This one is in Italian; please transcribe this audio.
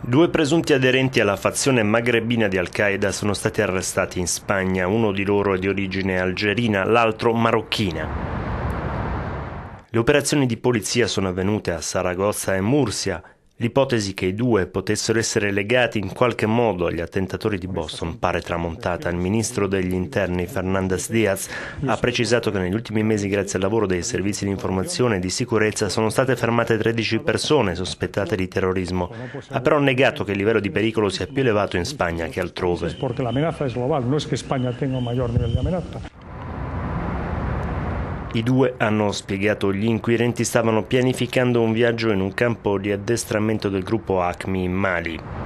Due presunti aderenti alla fazione magrebina di Al-Qaeda sono stati arrestati in Spagna, uno di loro è di origine algerina, l'altro marocchina. Le operazioni di polizia sono avvenute a Saragozza e Murcia. L'ipotesi che i due potessero essere legati in qualche modo agli attentatori di Boston pare tramontata. Il ministro degli interni Fernández Díaz ha precisato che negli ultimi mesi, grazie al lavoro dei servizi di informazione e di sicurezza, sono state fermate 13 persone sospettate di terrorismo. Ha però negato che il livello di pericolo sia più elevato in Spagna che altrove. Perché l'amenaza è globale, non è che Spagna tenga un maggior livello di amenaza. I due hanno spiegato gli inquirenti stavano pianificando un viaggio in un campo di addestramento del gruppo AQMI in Mali.